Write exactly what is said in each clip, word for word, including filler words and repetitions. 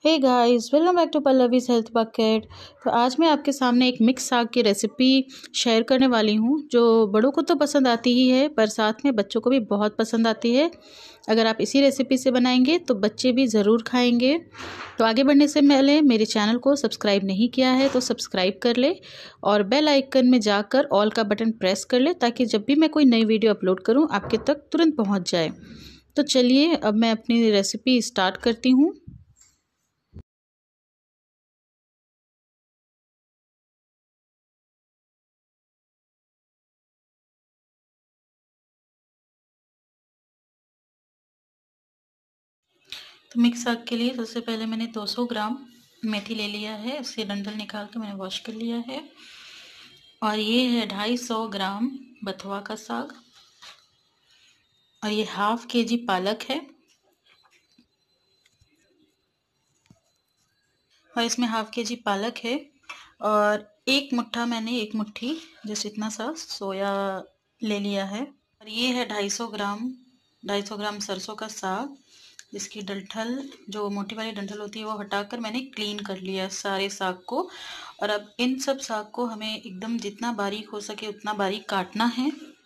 Hey guys, welcome back to Pallavi's health bucket. तो आज मैं आपके सामने एक मिक्स साग की रेसिपी शेयर करने वाली हूँ जो बड़ों को तो पसंद आती ही है पर साथ में बच्चों को भी बहुत पसंद आती है। अगर आप इसी रेसिपी से बनाएंगे तो बच्चे भी ज़रूर खाएंगे। तो आगे बढ़ने से पहले मेरे चैनल को सब्सक्राइब नहीं किया है तो सब्सक्राइब कर ले और बेल आइकन में जाकर ऑल का बटन प्रेस कर ले ताकि जब भी मैं कोई नई वीडियो अपलोड करूँ आपके तक तुरंत पहुँच जाए। तो चलिए अब मैं अपनी रेसिपी स्टार्ट करती हूँ। तो मिक्स साग के लिए सबसे पहले मैंने दो सौ ग्राम मेथी ले लिया है, उससे डंठल निकाल के मैंने वॉश कर लिया है। और ये है ढाई सौ ग्राम बथुआ का साग और ये हाफ के जी पालक है और इसमें हाफ के जी पालक है और एक मुट्ठा मैंने एक मुट्ठी जैसे इतना सा सोया ले लिया है। और ये है ढाई सौ ग्राम ढाई सौ ग्राम सरसों का साग जिसकी डंठल जो मोटी वाली डंठल होती है वो हटाकर मैंने क्लीन कर लिया सारे साग को। और अब इन सब साग को हमें एकदम जितना बारीक हो सके उतना बारीक काटना है।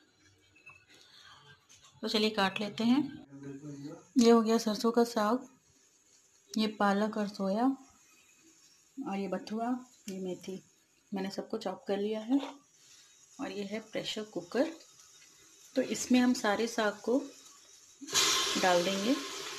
तो चलिए काट लेते हैं। ये हो गया सरसों का साग, ये पालक और सोया और ये बथुआ, ये मेथी, मैंने सबको चॉप कर लिया है। और ये है प्रेशर कुकर। तो इसमें हम सारे साग को डाल देंगे।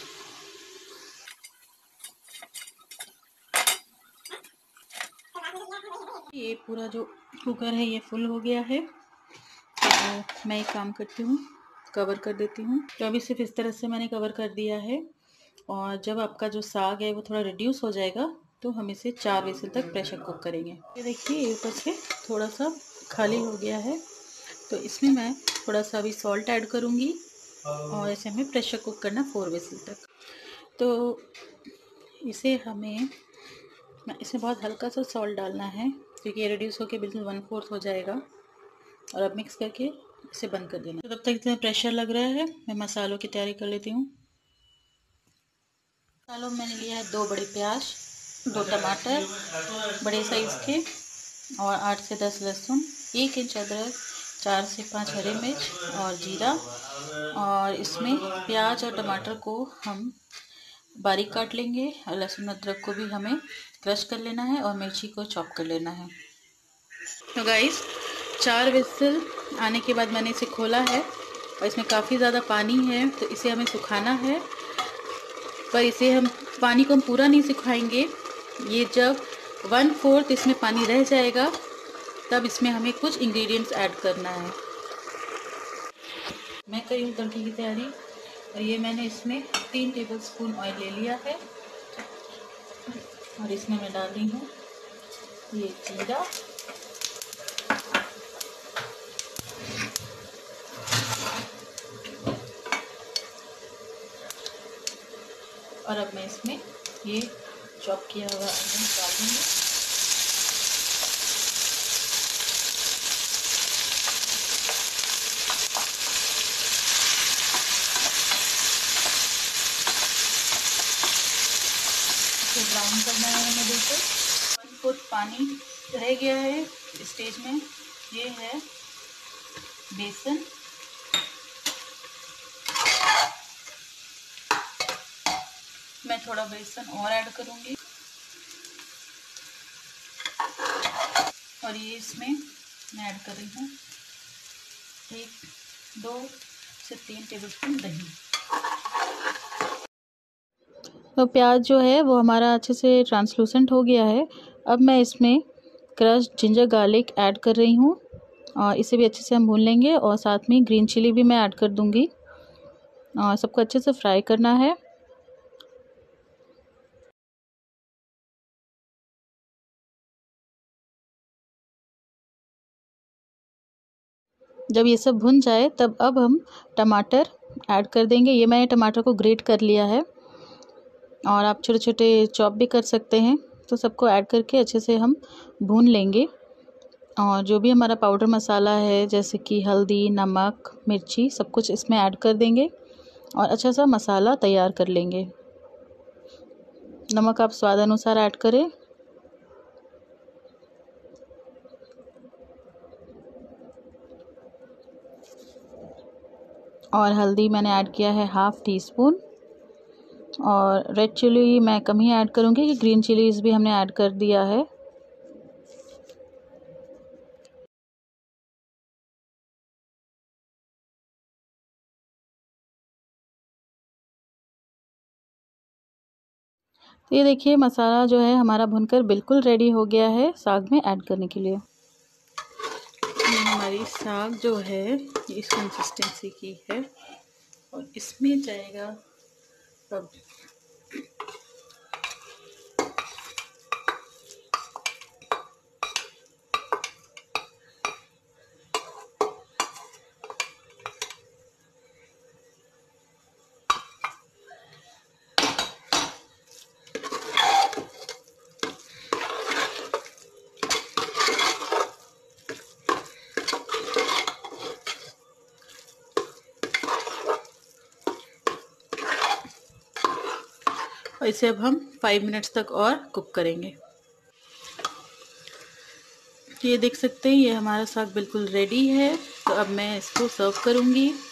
ये पूरा जो कुकर है ये फुल हो गया है तो मैं एक काम करती हूँ, कवर कर देती हूँ। तो अभी सिर्फ इस तरह से मैंने कवर कर दिया है और जब आपका जो साग है वो थोड़ा रिड्यूस हो जाएगा तो हम इसे चार विसल तक प्रेशर कुक करेंगे। ये देखिए ये ऊपर से थोड़ा सा खाली हो गया है तो इसमें मैं थोड़ा सा अभी सॉल्ट ऐड करूँगी और इसे हमें प्रेशर कुक करना फोर विसल तक। तो इसे हमें इसमें बहुत हल्का सा सॉल्ट डालना है क्योंकि ये रिड्यूस होकर बिल्कुल वन फोर्थ हो जाएगा। और अब मिक्स करके इसे बंद कर देना। तो तब तक इतना प्रेशर लग रहा है मैं मसालों की तैयारी कर लेती हूँ। मसालों में मैंने लिया है दो बड़े प्याज, दो टमाटर बड़े साइज़ के और आठ से दस लहसुन, एक इंच अदरक, चार से पाँच हरी मिर्च और जीरा। और इसमें प्याज और टमाटर को हम बारीक काट लेंगे और लहसुन अदरक को भी हमें क्रश कर लेना है और मिर्ची को चॉप कर लेना है। तो गाइस चार विसल आने के बाद मैंने इसे खोला है और इसमें काफ़ी ज़्यादा पानी है तो इसे हमें सुखाना है। पर इसे हम पानी को हम पूरा नहीं सुखाएंगे, ये जब वन फोर्थ इसमें पानी रह जाएगा तब इसमें हमें कुछ इंग्रेडिएंट्स ऐड करना है। मैं करी हूँ तड़के की तैयारी और ये मैंने इसमें तीन टेबलस्पून ऑयल ले लिया है और इसमें मैं डाल रही हूँ ये जीरा, और अब मैं इसमें ये चॉप किया हुआ अनियन डाल दूँगी। इसे ब्राउन करना है हमें बिल्कुल। कुछ पानी रह गया है इस स्टेज में। ये है बेसन, मैं थोड़ा बेसन और ऐड करूँगी और ये इसमें मैं ऐड कर रही हूँ एक दो से तीन टेबलस्पून दही। तो प्याज जो है वो हमारा अच्छे से ट्रांसलूसेंट हो गया है। अब मैं इसमें क्रश जिंजर गार्लिक ऐड कर रही हूँ और इसे भी अच्छे से हम भून लेंगे और साथ में ग्रीन चिली भी मैं ऐड कर दूँगी और सबको अच्छे से फ्राई करना है। जब ये सब भुन जाए तब अब हम टमाटर ऐड कर देंगे। ये मैंने टमाटर को ग्रेट कर लिया है और आप छोटे छोटे चॉप भी कर सकते हैं। तो सबको ऐड करके अच्छे से हम भून लेंगे और जो भी हमारा पाउडर मसाला है जैसे कि हल्दी, नमक, मिर्ची सब कुछ इसमें ऐड कर देंगे और अच्छा सा मसाला तैयार कर लेंगे। नमक आप स्वाद अनुसार ऐड करें। और हल्दी मैंने ऐड किया है हाफ़ टी स्पून। और रेड चिली मैं कम ही ऐड करूँगी कि ग्रीन चिलीज़ भी हमने ऐड कर दिया है। तो ये देखिए मसाला जो है हमारा भुनकर बिल्कुल रेडी हो गया है साग में ऐड करने के लिए। ये हमारी साग जो है ये इस कंसिस्टेंसी की है और इसमें जाएगा अब और इसे अब हम फाइव मिनट्स तक और कुक करेंगे। ये देख सकते हैं ये हमारा साग बिल्कुल रेडी है। तो अब मैं इसको सर्व करूँगी।